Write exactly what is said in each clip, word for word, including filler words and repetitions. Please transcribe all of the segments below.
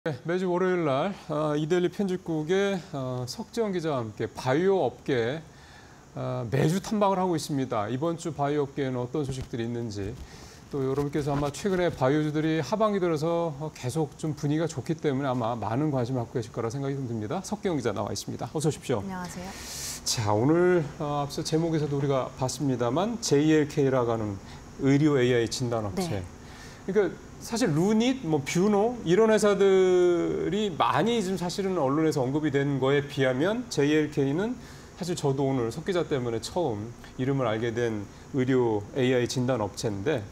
네, 매주 월요일 날 어, 이데일리 편집국의 어, 석지영 기자와 함께 바이오 업계 어, 매주 탐방을 하고 있습니다. 이번 주 바이오 업계에는 어떤 소식들이 있는지, 또 여러분께서 아마 최근에 바이오주들이 하반기 들어서 계속 좀 분위기가 좋기 때문에 아마 많은 관심을 갖고 계실 거라 생각이 좀 듭니다. 석기영 기자 나와 있습니다. 어서 오십시오. 안녕하세요. 자, 오늘 어, 앞서 제목에서도 우리가 봤습니다만 제이엘케이라고 하는 의료 에이아이 진단업체. 네. 그러니까 사실 루닛, 뭐 뷰노 이런 회사들이 많이 지금 사실은 언론에서 언급이 된 거에 비하면 제이엘케이는 사실 저도 오늘 석 기자 때문에 처음 이름을 알게 된 의료 에이아이 진단 업체인데,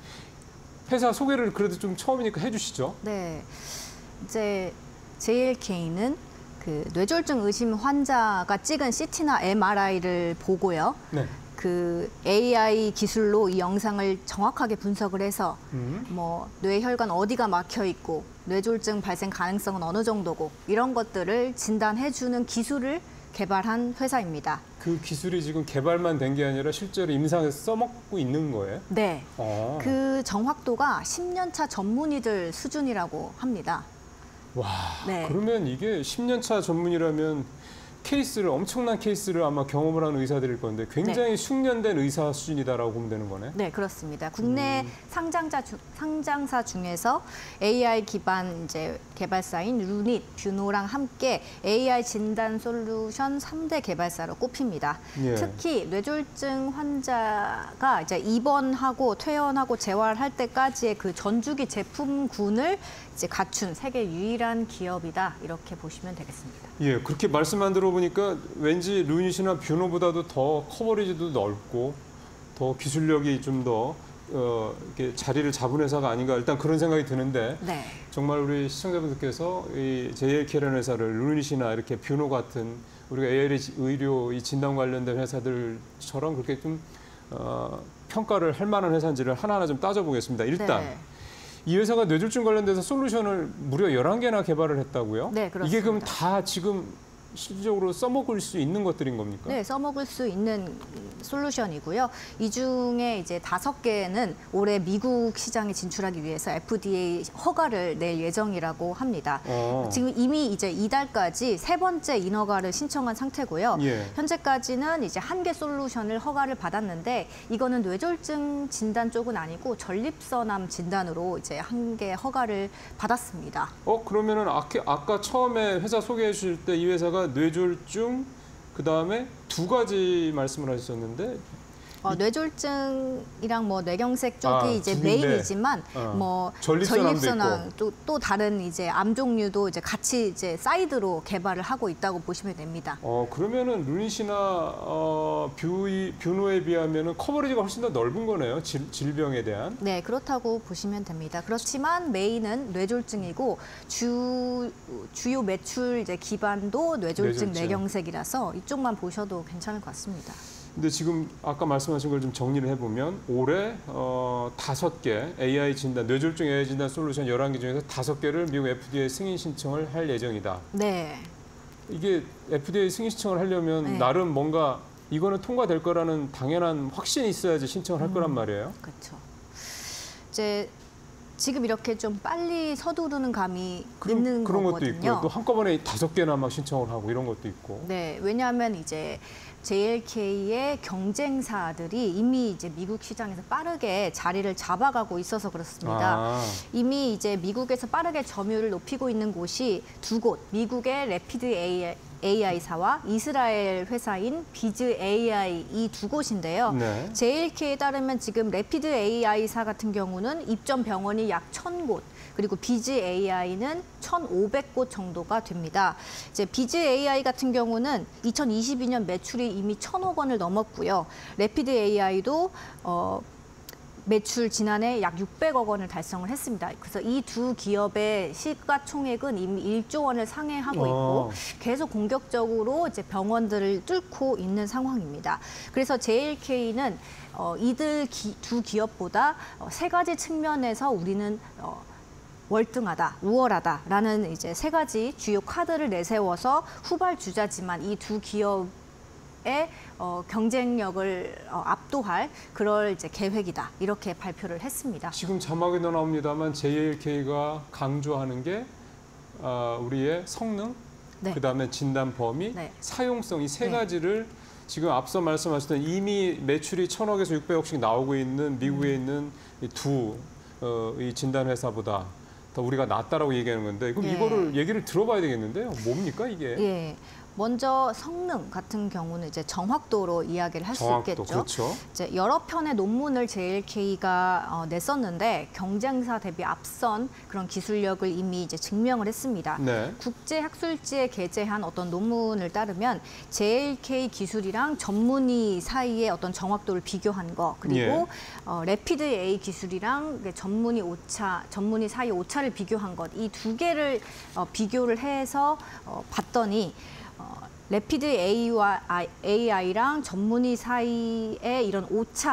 회사 소개를 그래도 좀 처음이니까 해주시죠. 네, 이제 제이엘케이는 그 뇌졸중 의심 환자가 찍은 씨티나 엠알아이를 보고요. 네. 그 에이아이 기술로 이 영상을 정확하게 분석을 해서 음. 뭐 뇌혈관 어디가 막혀 있고 뇌졸중 발생 가능성은 어느 정도고 이런 것들을 진단해주는 기술을 개발한 회사입니다. 그 기술이 지금 개발만 된 게 아니라 실제로 임상에서 써먹고 있는 거예요? 네, 아. 그 정확도가 십 년 차 전문의들 수준이라고 합니다. 와, 네. 그러면 이게 십 년 차 전문이라면 케이스를, 엄청난 케이스를 아마 경험을 하는 의사들일 건데 굉장히 네. 숙련된 의사 수준이다라고 보면 되는 거네. 네, 그렇습니다. 국내 음. 상장자 주, 상장사 중에서 에이아이 기반 이제 개발사인 루닛, 뷰노랑 함께 에이아이 진단 솔루션 삼 대 개발사로 꼽힙니다. 예. 특히 뇌졸중 환자가 이제 입원하고 퇴원하고 재활할 때까지의 그 전주기 제품군을 이제 갖춘 세계 유일한 기업이다, 이렇게 보시면 되겠습니다. 예, 그렇게 말씀만 들어보니까 왠지 루닛이나 뷰노보다도 더 커버리지도 넓고 더 기술력이 좀 더 어, 이렇게 자리를 잡은 회사가 아닌가, 일단 그런 생각이 드는데, 네. 정말 우리 시청자분들께서 이 제이엘케이라는 회사를 루닛이나 이렇게 뷰노 같은 우리가 에이아이 의료 이 진단 관련된 회사들처럼 그렇게 좀 어, 평가를 할 만한 회사인지를 하나하나 좀 따져보겠습니다. 일단 네. 이 회사가 뇌졸중 관련돼서 솔루션을 무려 열한 개나 개발을 했다고요? 네, 그렇습니다. 이게 그럼 다 지금 실질적으로 써먹을 수 있는 것들인 겁니까? 네, 써먹을 수 있는 솔루션이고요. 이 중에 이제 다섯 개는 올해 미국 시장에 진출하기 위해서 에프디에이 허가를 낼 예정이라고 합니다. 어. 지금 이미 이제 이달까지 세 번째 인허가를 신청한 상태고요. 예. 현재까지는 이제 한 개 솔루션을 허가를 받았는데, 이거는 뇌졸중 진단 쪽은 아니고 전립선암 진단으로 이제 한 개 허가를 받았습니다. 어, 그러면은 아까, 아까 처음에 회사 소개해 주실 때 이 회사가 뇌졸중, 그 다음에 두 가지 말씀을 하셨었는데, 어, 뇌졸중이랑 뭐 뇌경색 쪽이 아, 이제 두 개인데. 메인이지만 어. 뭐 전립선암도 전립선암 또, 또 다른 이제 암 종류도 이제 같이 이제 사이드로 개발을 하고 있다고 보시면 됩니다. 어, 그러면은 루닛이나 어, 뷰, 뷰노에 비하면은 커버리지가 훨씬 더 넓은 거네요. 질, 질병에 대한. 네, 그렇다고 보시면 됩니다. 그렇지만 메인은 뇌졸중이고 주, 주요 매출 이제 기반도 뇌졸중, 뇌졸중. 뇌경색이라서 이쪽만 보셔도 괜찮을 것 같습니다. 근데 지금 아까 말씀하신 걸 좀 정리를 해보면 올해 어, 다섯 개 에이아이 진단, 뇌졸중 에이아이 진단 솔루션 열한 개 중에서 다섯 개를 미국 에프디에이 승인 신청을 할 예정이다. 네. 이게 에프디에이 승인 신청을 하려면 네. 나름 뭔가 이거는 통과될 거라는 당연한 확신이 있어야지 신청을 할 거란 말이에요. 그렇죠. 이제 지금 이렇게 좀 빨리 서두르는 감이 그런, 있는 그런 거거든요. 것도 있고 또 한꺼번에 다섯 개나 막 신청을 하고 이런 것도 있고. 네, 왜냐하면 이제 제이엘케이의 경쟁사들이 이미 이제 미국 시장에서 빠르게 자리를 잡아가고 있어서 그렇습니다. 아. 이미 이제 미국에서 빠르게 점유율을 높이고 있는 곳이 두 곳, 미국의 래피드 에이아이 에이아이사와 이스라엘 회사인 비즈 에이아이, 이 두 곳인데요. 네. 제이엘케이에 따르면 지금 래피드 에이아이사 같은 경우는 입점 병원이 약 천 곳, 그리고 비즈 에이아이는 천오백 곳 정도가 됩니다. 이제 비즈 에이아이 같은 경우는 이천이십이 년 매출이 이미 천억 원을 넘었고요. 래피드 에이아이도 어, 매출 지난해 약 육백억 원을 달성을 했습니다. 그래서 이 두 기업의 시가총액은 이미 일조 원을 상회하고 있고 어. 계속 공격적으로 이제 병원들을 뚫고 있는 상황입니다. 그래서 제이엘케이는 어, 이들 기, 두 기업보다 어, 세 가지 측면에서 우리는 어, 월등하다, 우월하다라는 이제 세 가지 주요 카드를 내세워서 후발주자지만 이 두 기업 의 어, 경쟁력을 어, 압도할 그럴 이제 계획이다, 이렇게 발표를 했습니다. 지금 자막에도 나옵니다만 제이엘케이가 강조하는 게 어, 우리의 성능, 네. 그다음에 진단 범위, 네. 사용성 이 세 네. 가지를 지금 앞서 말씀하셨던 이미 매출이 천억에서 육백억씩 나오고 있는 미국에 있는 이 두 어, 이 진단 회사보다 더 우리가 낫다라고 얘기하는 건데 그럼 예. 이거를 얘기를 들어봐야 되겠는데요. 뭡니까 이게? 예. 먼저 성능 같은 경우는 이제 정확도로 이야기를 할 수 정확도, 있겠죠. 그렇죠. 이제 여러 편의 논문을 제이엘케이가 어, 냈었는데 경쟁사 대비 앞선 그런 기술력을 이미 이제 증명을 했습니다. 네. 국제 학술지에 게재한 어떤 논문을 따르면 제이엘케이 기술이랑 전문의 사이의 어떤 정확도를 비교한 거 그리고 예. 어, 레피드 에이 기술이랑 전문의 오차, 전문의 사이 오차를 비교한 것 이 두 개를 어, 비교를 해서 어, 봤더니 어, 레피드 에이와 에이아이랑 전문의 사이의 이런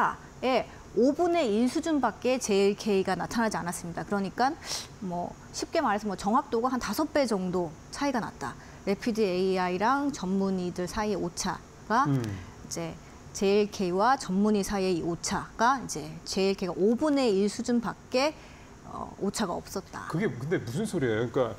오차의 오분의 일 수준밖에 제이엘케이가 나타나지 않았습니다. 그러니까 뭐 쉽게 말해서 뭐 정확도가 한 다섯 배 정도 차이가 났다. 레피드 에이아이랑 전문의들 사이의 오차가 음. 이제 제이엘케이와 전문의 사이의 이 오차가 이제 제이엘케이가 오분의 일 수준밖에 어, 오차가 없었다. 그게 근데 무슨 소리예요? 그러니까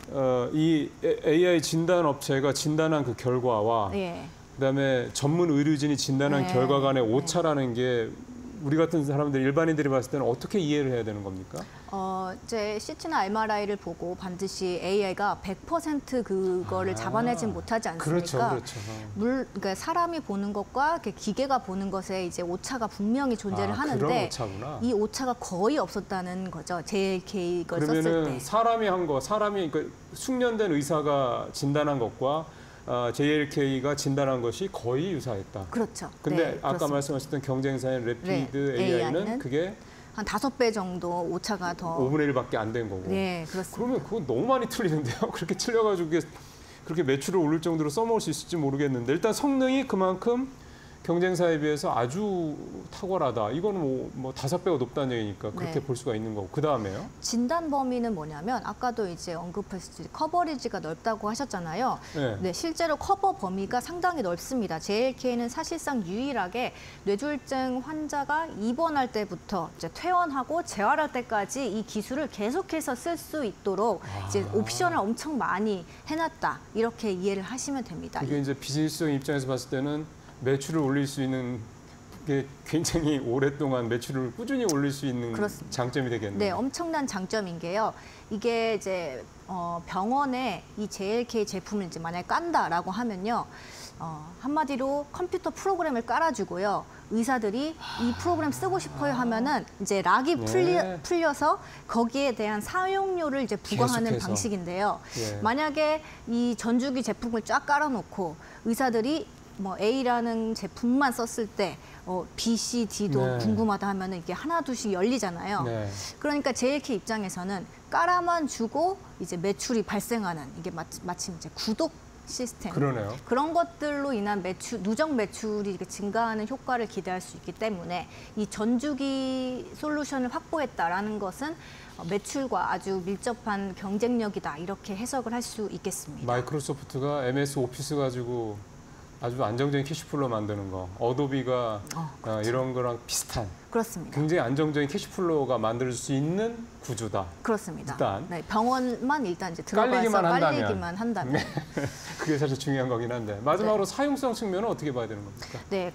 어, 이 에이아이 진단 업체가 진단한 그 결과와 예. 그다음에 전문 의료진이 진단한 네. 결과 간의 네. 오차라는 게 우리 같은 사람들 일반인들이 봤을 때는 어떻게 이해를 해야 되는 겁니까? 어, 이제 씨티나 엠알아이를 보고 반드시 에이아이가 백 퍼센트 그거를 아, 잡아내진 못하지 않습니까? 그렇죠, 그렇죠. 물, 그러니까 사람이 보는 것과 이렇게 기계가 보는 것에 이제 오차가 분명히 존재를 아, 그런 하는데 오차구나. 이 오차가 거의 없었다는 거죠. 제이엘케이 걸 썼을 그러면은 때. 사람이 한 거, 사람이 그 숙련된 의사가 진단한 것과 어, 제이엘케이가 진단한 것이 거의 유사했다. 그렇죠. 근데 네, 아까 그렇습니다. 말씀하셨던 경쟁사인 레피드 네, 에이아이는 에이아이는 그게 한 다섯 배 정도 오차가 더. 오분의 일밖에 안 된 거고. 네, 그렇습니다. 그러면 그건 너무 많이 틀리는데요. 그렇게 틀려가지고 그게 그렇게 매출을 올릴 정도로 써먹을 수 있을지 모르겠는데 일단 성능이 그만큼 경쟁사에 비해서 아주 탁월하다. 이거는 뭐, 뭐 다섯 배가 높다는 얘기니까 그렇게 네. 볼 수가 있는 거고. 그 다음에요. 진단 범위는 뭐냐면 아까도 이제 언급했듯이 커버리지가 넓다고 하셨잖아요. 네. 네, 실제로 커버 범위가 상당히 넓습니다. 제이엘케이는 사실상 유일하게 뇌졸중 환자가 입원할 때부터 이제 퇴원하고 재활할 때까지 이 기술을 계속해서 쓸 수 있도록 아. 이제 옵션을 엄청 많이 해놨다. 이렇게 이해를 하시면 됩니다. 이게 이제 비즈니스적인 입장에서 봤을 때는 매출을 올릴 수 있는 게 굉장히 오랫동안 매출을 꾸준히 올릴 수 있는 그렇습니다. 장점이 되겠네요. 네, 엄청난 장점인 게요. 이게 이제 어, 병원에 이 제이엘케이 제품을 이제 만약에 깐다라고 하면요. 어, 한마디로 컴퓨터 프로그램을 깔아주고요. 의사들이 이 프로그램 쓰고 싶어요 하면은 이제 락이 네. 풀리, 풀려서 거기에 대한 사용료를 이제 부과하는 계속해서. 방식인데요. 예. 만약에 이 전주기 제품을 쫙 깔아놓고 의사들이 뭐 A라는 제품만 썼을 때 어, B, C, D도 네. 궁금하다 하면은 이게 하나 둘씩 열리잖아요. 네. 그러니까 제이엘케이 입장에서는 깔아만 주고 이제 매출이 발생하는 이게 마치, 마침 이제 구독 시스템 그러네요. 그런 것들로 인한 매출 누적 매출이 이렇게 증가하는 효과를 기대할 수 있기 때문에 이 전주기 솔루션을 확보했다라는 것은 어, 매출과 아주 밀접한 경쟁력이다 이렇게 해석을 할 수 있겠습니다. 마이크로소프트가 엠에스 오피스 가지고 아주 안정적인 캐시플로 만드는 거, 어도비가 어, 어, 이런 거랑 비슷한 그렇습니다. 굉장히 안정적인 캐시플로가 만들 수 있는 구조다. 그렇습니다. 일단. 네, 병원만 일단 이제 들어가서 깔리기만 한다면. 깔리기만 한다면. 네. 그게 사실 중요한 거긴 한데 마지막으로 사용성 측면은 어떻게 봐야 되는 겁니까? 네,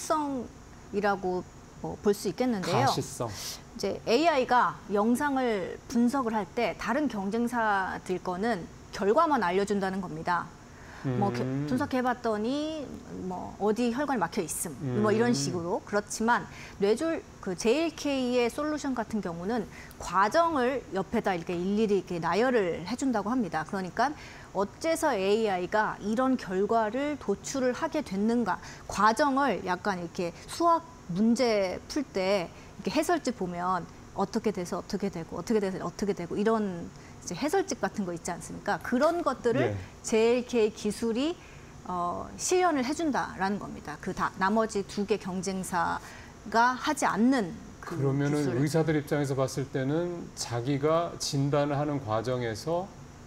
가시성이라고 뭐 볼 수 있겠는데요. 가시성. 이제 에이아이가 영상을 분석을 할 때 다른 경쟁사들 거는 결과만 알려준다는 겁니다. 뭐 겨- 음. 분석해봤더니 뭐 어디 혈관이 막혀 있음, 음. 뭐 이런 식으로. 그렇지만 뇌졸 그 제이엘케이의 솔루션 같은 경우는 과정을 옆에다 이렇게 일일이 이렇게 나열을 해준다고 합니다. 그러니까 어째서 에이아이가 이런 결과를 도출을 하게 됐는가 과정을 약간 이렇게 수학 문제 풀 때 이렇게 해설집 보면 어떻게 돼서 어떻게 되고 어떻게 돼서 어떻게 되고 이런 이제 해설집 같은 거 있지 않습니까? 그런 것들을 네. 제이엘케이 기술이 어, 실현을 해준다라는 겁니다. 그 다, 나머지 두 개 경쟁사가 하지 않는 그 그러면은 기술을. 의사들 입장에서 봤을 때는 자기가 진단을 하는 과정에서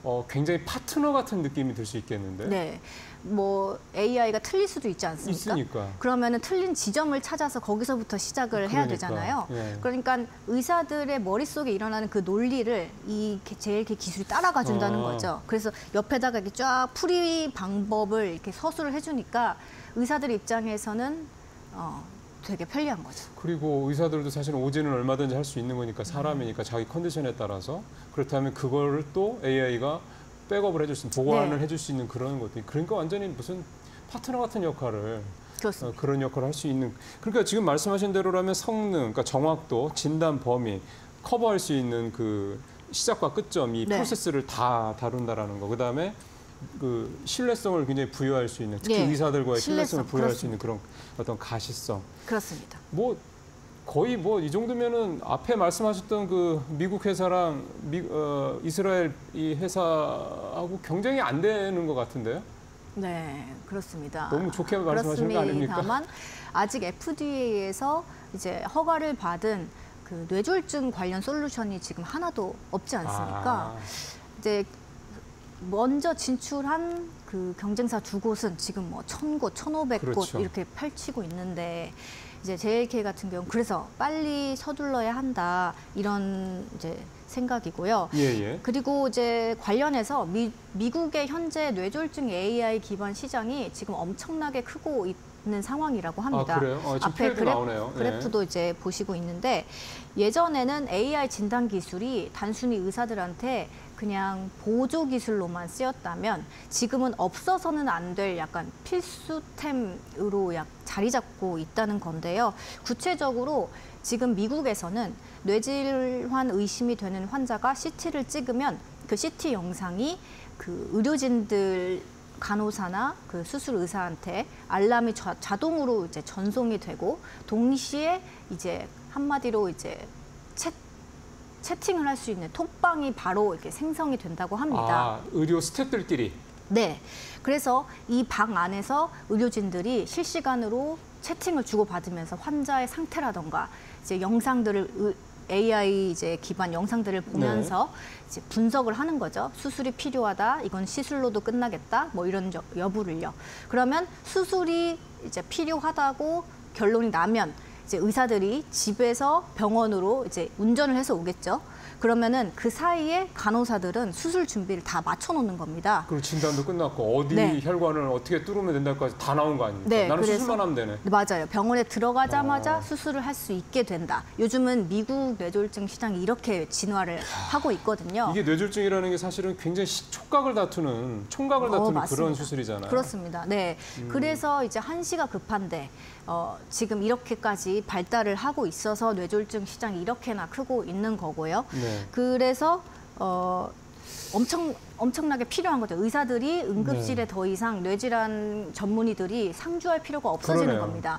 어, 굉장히 파트너 같은 느낌이 들 수 있겠는데. 네. 뭐 에이아이가 틀릴 수도 있지 않습니까? 있으니까. 그러면은 틀린 지점을 찾아서 거기서부터 시작을 해야 그러니까, 되잖아요. 예. 그러니까 의사들의 머릿속에 일어나는 그 논리를 이 제일케이 기술이 따라가 준다는 아. 거죠. 그래서 옆에다가 이렇게 쫙 풀이 방법을 이렇게 서술을 해주니까 의사들 입장에서는 어, 되게 편리한 거죠. 그리고 의사들도 사실은 오진은 얼마든지 할 수 있는 거니까 사람이니까 자기 컨디션에 따라서 그렇다면 그거를 또 에이아이가 백업을 해줄 수 있는, 보완을 네. 해줄 수 있는 그런 것들이 그러니까 완전히 무슨 파트너 같은 역할을 그렇습니다. 어, 그런 역할을 할 수 있는 그러니까 지금 말씀하신 대로라면 성능, 그러니까 정확도, 진단 범위 커버할 수 있는 그 시작과 끝점 이 네. 프로세스를 다 다룬다라는 거. 그다음에 그 신뢰성을 굉장히 부여할 수 있는 특히 예. 의사들과의 신뢰성을 신뢰성, 부여할 수 그렇습니다. 있는 그런 어떤 가시성. 그렇습니다. 뭐 거의 뭐 이 정도면은 앞에 말씀하셨던 그 미국 회사랑 미, 어, 이스라엘 이 회사하고 경쟁이 안 되는 것 같은데요? 네, 그렇습니다. 너무 좋게 말씀하시는 거 아닙니까? 다만 아직 에프디에이에서 이제 허가를 받은 그 뇌졸중 관련 솔루션이 지금 하나도 없지 않습니까? 아, 이제 먼저 진출한 그 경쟁사 두 곳은 지금 뭐 천 곳, 천오백 곳 그렇죠. 이렇게 펼치고 있는데 이제 제일케이 같은 경우 그래서 빨리 서둘러야 한다 이런 이제 생각이고요. 예, 예. 그리고 이제 관련해서 미, 미국의 현재 뇌졸중 에이아이 기반 시장이 지금 엄청나게 크고 있는 상황이라고 합니다. 아, 그래요? 어, 지금 앞에 표에도 나오네요. 예. 그래프도 이제 보시고 있는데 예전에는 에이아이 진단 기술이 단순히 의사들한테 그냥 보조 기술로만 쓰였다면 지금은 없어서는 안 될 약간 필수템으로 약 자리 잡고 있다는 건데요. 구체적으로 지금 미국에서는 뇌질환 의심이 되는 환자가 씨티를 찍으면 그 씨티 영상이 그 의료진들 간호사나 그 수술 의사한테 알람이 자, 자동으로 이제 전송이 되고 동시에 이제 한마디로 이제 채 채팅을 할 수 있는 톡방이 바로 이렇게 생성이 된다고 합니다. 아, 의료 스태프들끼리. 네. 그래서 이 방 안에서 의료진들이 실시간으로 채팅을 주고받으면서 환자의 상태라던가 이제 영상들을 에이아이 이제 기반 영상들을 보면서 네. 이제 분석을 하는 거죠. 수술이 필요하다. 이건 시술로도 끝나겠다. 뭐 이런 저, 여부를요. 그러면 수술이 이제 필요하다고 결론이 나면 이제 의사들이 집에서 병원으로 이제 운전을 해서 오겠죠. 그러면은 그 사이에 간호사들은 수술 준비를 다 맞춰놓는 겁니다. 그리고 진단도 끝났고 어디 네. 혈관을 어떻게 뚫으면 된다까지 다 나온 거 아닙니까? 네, 나는 그래서- 수술만 하면 되네. 맞아요. 병원에 들어가자마자 어. 수술을 할 수 있게 된다. 요즘은 미국 뇌졸중 시장이 이렇게 진화를 하고 있거든요. 이게 뇌졸중이라는 게 사실은 굉장히 시- 촉각을 다투는 총각을 어, 다투는 맞습니다. 그런 수술이잖아요. 그렇습니다. 네. 음. 그래서 이제 한시가 급한데 어, 지금 이렇게까지 발달을 하고 있어서 뇌졸중 시장이 이렇게나 크고 있는 거고요. 네. 그래서 어, 엄청 엄청나게 필요한 거죠. 의사들이 응급실에 네. 더 이상 뇌질환 전문의들이 상주할 필요가 없어지는 그러네요. 겁니다.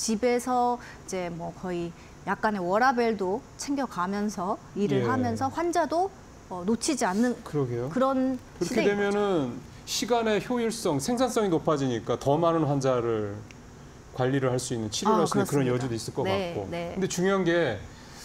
집에서 이제 뭐 거의 약간의 워라밸도 챙겨가면서 일을 예. 하면서 환자도 어, 놓치지 않는 그러게요. 그런 그렇게 시대인 거죠. 되면은 시간의 효율성, 생산성이 높아지니까 더 많은 환자를 관리를 할 수 있는 치료를 아, 할 수 있는 그런 그렇습니다. 여지도 있을 것 네, 같고. 네. 근데 중요한 게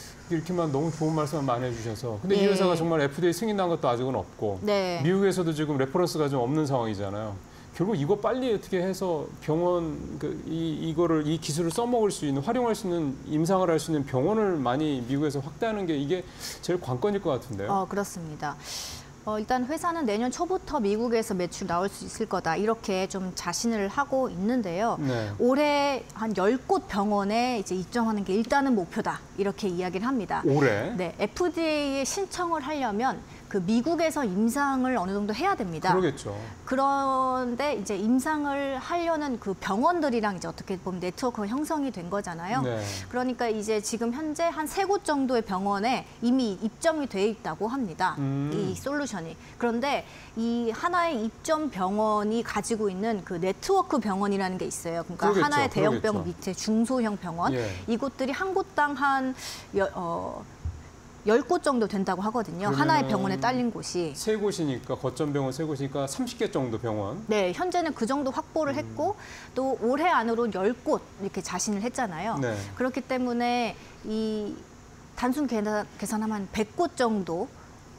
이렇게만 너무 좋은 말씀을 많이 해주셔서. 근데 이 네. 회사가 정말 에프디에이 승인 난 것도 아직은 없고 네. 미국에서도 지금 레퍼런스가 좀 없는 상황이잖아요. 결국 이거 빨리 어떻게 해서 병원 그 이 이거를 이 기술을 써먹을 수 있는 활용할 수 있는 임상을 할 수 있는 병원을 많이 미국에서 확대하는 게 이게 제일 관건일 것 같은데요. 어, 그렇습니다. 어, 일단 회사는 내년 초부터 미국에서 매출 나올 수 있을 거다 이렇게 좀 자신을 하고 있는데요. 네. 올해 한 열 곳 병원에 이제 입점하는 게 일단은 목표다 이렇게 이야기를 합니다. 올해 네, 에프디에이에 신청을 하려면 그 미국에서 임상을 어느 정도 해야 됩니다. 그러겠죠. 그런데 이제 임상을 하려는 그 병원들이랑 이제 어떻게 보면 네트워크가 형성이 된 거잖아요. 네. 그러니까 이제 지금 현재 한 세 곳 정도의 병원에 이미 입점이 돼 있다고 합니다. 음. 이 솔루션이. 그런데 이 하나의 입점 병원이 가지고 있는 그 네트워크 병원이라는 게 있어요. 그러니까 그러겠죠, 하나의 대형 그러겠죠. 병원 밑에 중소형 병원. 예. 이곳들이 한 곳당 한 여, 어, 열 곳 정도 된다고 하거든요. 하나의 그러면은 병원에 딸린 곳이. 세 곳이니까 거점 병원 세 곳이니까 삼십 개 정도 병원. 네, 현재는 그 정도 확보를 했고 또 올해 안으로 열 곳 이렇게 자신을 했잖아요. 네. 그렇기 때문에 이 단순 계산, 계산하면 백 곳 정도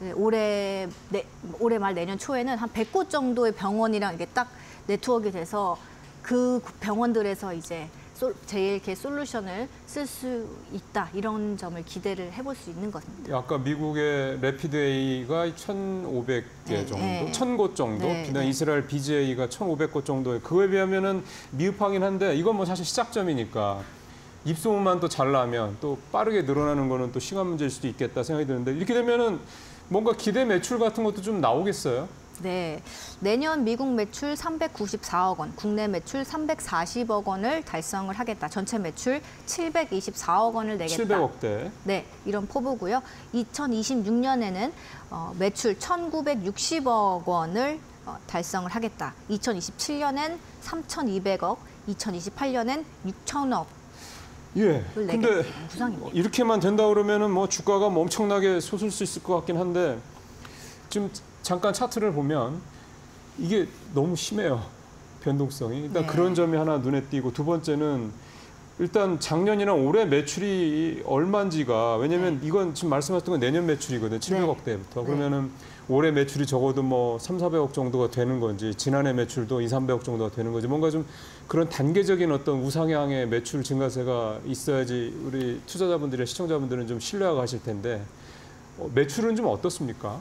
네, 올해 내, 올해 말 내년 초에는 한 백 곳 정도의 병원이랑 이게 딱 네트워크가 돼서 그 병원들에서 이제 제일케이 솔루션을 쓸 수 있다 이런 점을 기대를 해볼 수 있는 것입니다. 아까 미국의 래피드 A가 천오백 개 네, 정도, 네. 천 곳 정도, 네, 그다음 네. 이스라엘 비지에이가 천오백 곳 정도에 그거에 비하면은 미흡하긴 한데 이건 뭐 사실 시작점이니까 입소문만 또 잘 나면 또 빠르게 늘어나는 거는 또 시간 문제일 수도 있겠다 생각이 드는데 이렇게 되면은 뭔가 기대 매출 같은 것도 좀 나오겠어요? 네, 내년 미국 매출 삼백구십사억 원, 국내 매출 삼백사십억 원을 달성을 하겠다. 전체 매출 칠백이십사억 원을 내겠다. 칠백억대. 네, 이런 포부고요. 이천이십육 년에는 어, 매출 천구백육십억 원을 어, 달성을 하겠다. 이천이십칠 년엔 삼천이백억, 이천이십팔 년엔 육천억. 예. 근데 구상입니다. 이렇게만 된다 그러면은 뭐 주가가 뭐 엄청나게 솟을 수 있을 것 같긴 한데 지금 잠깐 차트를 보면 이게 너무 심해요. 변동성이. 일단 네. 그런 점이 하나 눈에 띄고 두 번째는 일단 작년이나 올해 매출이 얼마인지가 왜냐면 네. 이건 지금 말씀하셨던 건 내년 매출이거든요. 칠백억대부터. 네. 그러면은 올해 매출이 적어도 뭐 삼사백억 정도가 되는 건지 지난해 매출도 이삼백억 정도가 되는 건지 뭔가 좀 그런 단계적인 어떤 우상향의 매출 증가세가 있어야지 우리 투자자분들이나 시청자분들은 좀 신뢰하고 하실 텐데 어, 매출은 좀 어떻습니까?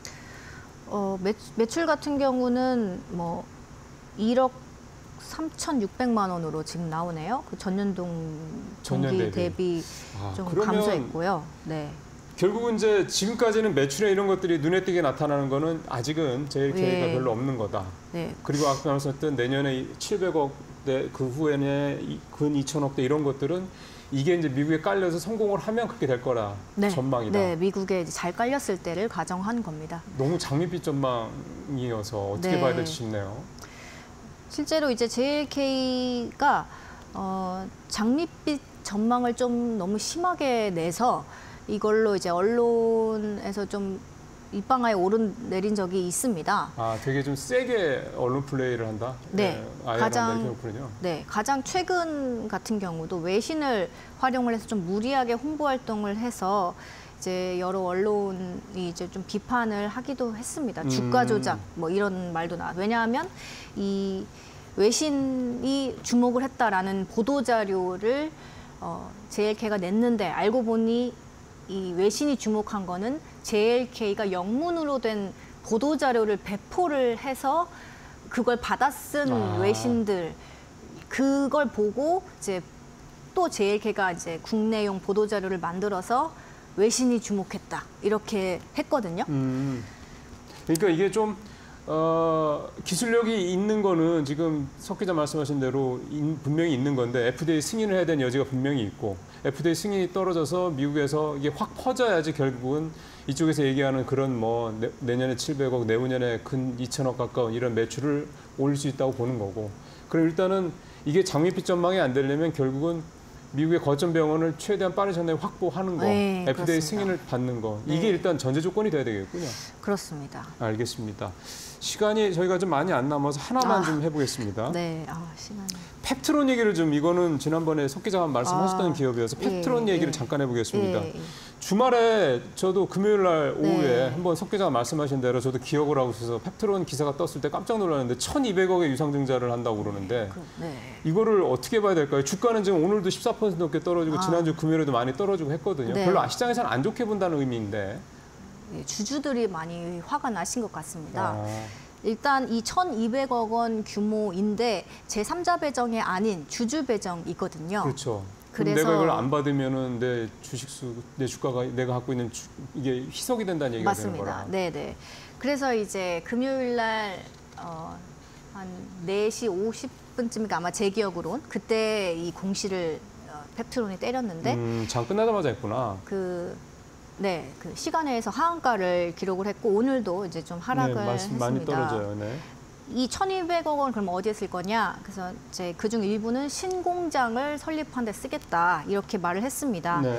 어, 매, 매출 같은 경우는 뭐 일억 삼천육백만 원으로 지금 나오네요. 그 전년동 전년 동기 대비, 대비 아, 좀 그러면 감소했고요. 네. 결국은 이제 지금까지는 매출에 이런 것들이 눈에 띄게 나타나는 거는 아직은 제일케이가 예. 별로 없는 거다. 네. 그리고 아까 말씀하셨던 내년에 칠백억대 그 후에는 근 이천억대 이런 것들은 이게 이제 미국에 깔려서 성공을 하면 그렇게 될 거라 네. 전망이다. 네, 미국에 이제 잘 깔렸을 때를 가정한 겁니다. 너무 장밋빛 전망이어서 어떻게 네. 봐야 될지 싶네요. 실제로 이제 제일케이가 어, 장밋빛 전망을 좀 너무 심하게 내서 이걸로 이제 언론에서 좀 입방아에 오른 내린 적이 있습니다. 아, 되게 좀 세게 언론 플레이를 한다. 네, 예, 가장 그렇군요. 네 가장 최근 같은 경우도 외신을 활용을 해서 좀 무리하게 홍보 활동을 해서 이제 여러 언론이 이제 좀 비판을 하기도 했습니다. 주가 음. 조작 뭐 이런 말도 나. 왜냐하면 이 외신이 주목을 했다라는 보도 자료를 어, 제일케이가 냈는데 알고 보니 이 외신이 주목한 거는 제일케이가 영문으로 된 보도 자료를 배포를 해서 그걸 받아 쓴 아. 외신들 그걸 보고 이제 또 제일케이가 이제 국내용 보도 자료를 만들어서 외신이 주목했다 이렇게 했거든요. 음. 그러니까 이게 좀 어, 기술력이 있는 거는 지금 석 기자 말씀하신 대로 인, 분명히 있는 건데 에프디에이 승인을 해야 되는 여지가 분명히 있고 에프디에이 승인이 떨어져서 미국에서 이게 확 퍼져야지 결국은 이쪽에서 얘기하는 그런 뭐 내, 내년에 칠백억, 내후년에 근 이천억 가까운 이런 매출을 올릴 수 있다고 보는 거고 그럼 일단은 이게 장밋빛 전망이 안 되려면 결국은 미국의 거점 병원을 최대한 빠른 시간 내에 확보하는 거, 네, 에프디에이 그렇습니다. 승인을 받는 거 네. 이게 일단 전제 조건이 돼야 되겠군요. 그렇습니다. 알겠습니다. 시간이 저희가 좀 많이 안 남아서 하나만 아, 좀 해보겠습니다. 네, 아 시간이. 펩트론 얘기를 좀 이거는 지난번에 석 기자가 말씀하셨던 아, 기업이어서 예, 펩트론 얘기를 예. 잠깐 해보겠습니다. 예, 예. 주말에 저도 금요일 날 오후에 네. 한번 석 기자가 말씀하신 대로 저도 기억을 하고 있어서 펩트론 기사가 떴을 때 깜짝 놀랐는데 천이백억의 유상증자를 한다고 그러는데 그, 네. 이거를 어떻게 봐야 될까요? 주가는 지금 오늘도 십사 퍼센트 넘게 떨어지고 아. 지난주 금요일에도 많이 떨어지고 했거든요. 네. 별로 아 시장에서는 안 좋게 본다는 의미인데. 예, 주주들이 많이 화가 나신 것 같습니다. 아. 일단 이 천이백억 원 규모인데 제삼자 배정이 아닌 주주 배정이거든요. 그렇죠. 그럼 그래서- 내가 이걸 안 받으면은 내 주식수, 내 주가가 내가 갖고 있는 주, 이게 희석이 된다는 얘기가 되는 맞습니다. 거라. 네네. 그래서 이제 금요일 날 어, 한 네 시 오십 분쯤인가 아마 제 기억으론 그때 이 공시를 어, 펩트론이 때렸는데 음, 장 끝나자마자 했구나. 그 네, 그 시간에서 하한가를 기록을 했고 오늘도 이제 좀 하락을 네, 말씀 했습니다. 많이 떨어져요. 네. 이 천이백억 원 그럼 어디에 쓸 거냐? 그래서 이제 그중 일부는 신공장을 설립한 데 쓰겠다 이렇게 말을 했습니다. 네.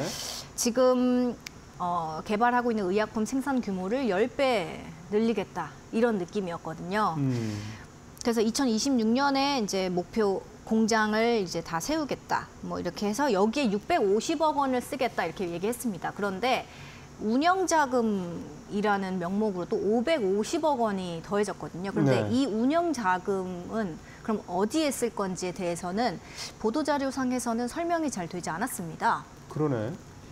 지금 어, 개발하고 있는 의약품 생산 규모를 십 배 늘리겠다 이런 느낌이었거든요. 음. 그래서 이천이십육 년에 이제 목표 공장을 이제 다 세우겠다. 뭐 이렇게 해서 여기에 육백오십억 원을 쓰겠다 이렇게 얘기했습니다. 그런데 운영 자금이 운영이라는 명목으로 또 오백오십억 원이 더해졌거든요. 그런데 네. 이 운영 자금은 그럼 어디에 쓸 건지에 대해서는 보도자료상에서는 설명이 잘 되지 않았습니다. 그러네.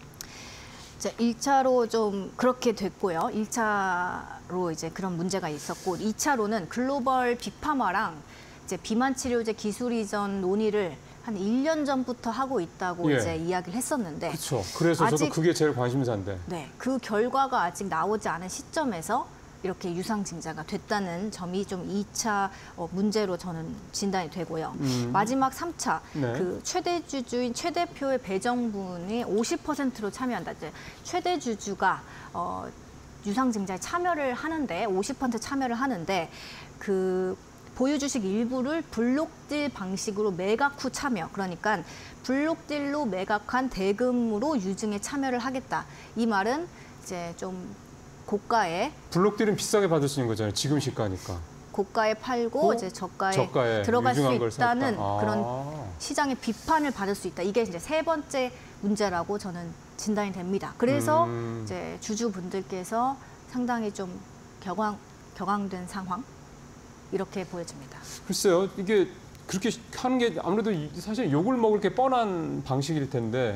이제 일 차로 좀 그렇게 됐고요. 일 차로 이제 그런 문제가 있었고, 이 차로는 글로벌 빅파마랑 이제 비만 치료제 기술 이전 논의를 한 일 년 전부터 하고 있다고 예. 이제 이야기를 했었는데, 그렇죠. 그래서 저도 아직- 그게 제일 관심사인데. 네, 그 결과가 아직 나오지 않은 시점에서 이렇게 유상증자가 됐다는 점이 좀 이 차 어, 문제로 저는 진단이 되고요. 음. 마지막 삼 차, 네. 그 최대 주주인 최대표의 배정분이 오십 퍼센트로 참여한다. 이제 최대 주주가 어, 유상증자에 참여를 하는데 오십 퍼센트 참여를 하는데 그 보유 주식 일부를 블록딜 방식으로 매각 후 참여. 그러니까 블록딜로 매각한 대금으로 유증에 참여를 하겠다. 이 말은 이제 좀 고가에 블록딜은 비싸게 받을 수 있는 거잖아요. 지금 시가니까. 고가에 팔고 어? 이제 저가에, 저가에 들어갈 수 유증한 걸 있다는 샀다. 아. 그런 시장의 비판을 받을 수 있다. 이게 이제 세 번째 문제라고 저는 진단이 됩니다. 그래서 음. 이제 주주분들께서 상당히 좀 격앙, 격앙된 상황 이렇게 보여집니다. 글쎄요, 이게 그렇게 하는 게 아무래도 이- 사실 욕을 먹을 게 뻔한 방식일 텐데,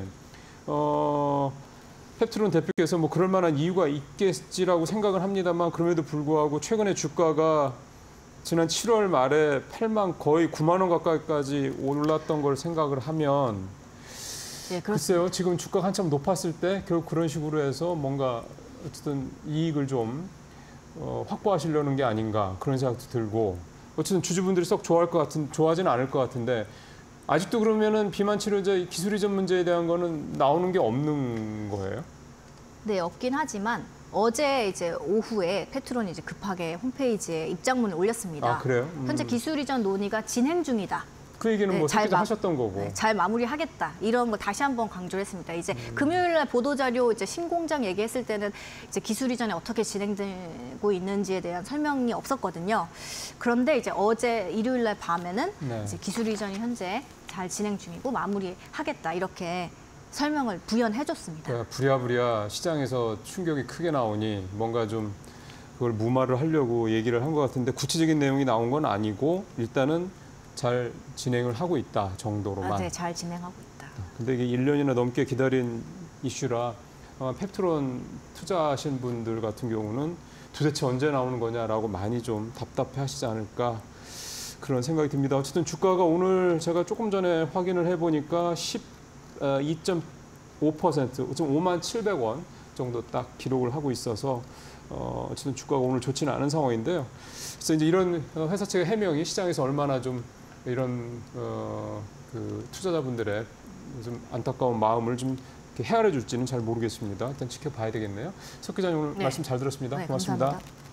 어, 펩트론 대표께서 뭐 그럴 만한 이유가 있겠지라고 생각을 합니다만, 그럼에도 불구하고 최근에 주가가 지난 칠월 말에 팔만 거의 구만 원 가까이까지 올랐던 걸 생각을 하면, 네, 그렇 글쎄요, 지금 주가가 한참 높았을 때 결국 그런 식으로 해서 뭔가 어쨌든 이익을 좀 어, 확보하시려는 게 아닌가 그런 생각도 들고, 어쨌든 주주분들이 썩 좋아할 것 같은, 좋아하지는 않을 것 같은데, 아직도 그러면은 비만 치료제 기술 이전 문제에 대한 거는 나오는 게 없는 거예요? 네, 없긴 하지만 어제 이제 오후에 페트론이 이제 급하게 홈페이지에 입장문을 올렸습니다. 아, 그래요? 음. 현재 기술 이전 논의가 진행 중이다. 그 얘기는 네, 뭐 잘 새끼도 마- 하셨던 거고. 네, 잘 마무리하겠다. 이런 거 다시 한번 강조를 했습니다. 이제 음. 금요일 날 보도자료 이제 신공장 얘기했을 때는 이제 기술 이전이 어떻게 진행되고 있는지에 대한 설명이 없었거든요. 그런데 이제 어제 일요일 날 밤에는 네. 이제 기술 이전이 현재 잘 진행 중이고 마무리하겠다. 이렇게 설명을 부연해 줬습니다. 그러니까 부랴부랴 시장에서 충격이 크게 나오니 뭔가 좀 그걸 무마를 하려고 얘기를 한 것 같은데, 구체적인 내용이 나온 건 아니고 일단은 잘 진행을 하고 있다 정도로만. 아, 네, 잘 진행하고 있다. 근데 이게 일 년이나 넘게 기다린 이슈라 아마 펩트론 투자하신 분들 같은 경우는 도대체 언제 나오는 거냐라고 많이 좀 답답해 하시지 않을까 그런 생각이 듭니다. 어쨌든 주가가 오늘 제가 조금 전에 확인을 해보니까 십이 점 오 퍼센트, 지금 오만 칠백 원 정도 딱 기록을 하고 있어서 어, 어쨌든 주가가 오늘 좋지는 않은 상황인데요. 그래서 이제 이런 회사 측의 해명이 시장에서 얼마나 좀 이런 어, 그 투자자분들의 좀 안타까운 마음을 좀 이렇게 헤아려 줄지는 잘 모르겠습니다. 일단 지켜봐야 되겠네요. 석 기자님 오늘 네. 말씀 잘 들었습니다. 네, 고맙습니다. 감사합니다.